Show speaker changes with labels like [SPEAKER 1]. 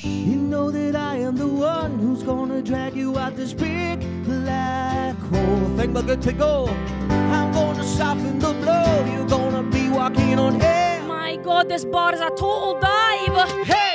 [SPEAKER 1] You know that I am the one who's gonna drag you out this big black hole. Think but good to go. I'm gonna soften the blow. You're gonna be walking on air.
[SPEAKER 2] My god, this bar is a total dive.
[SPEAKER 1] Hey!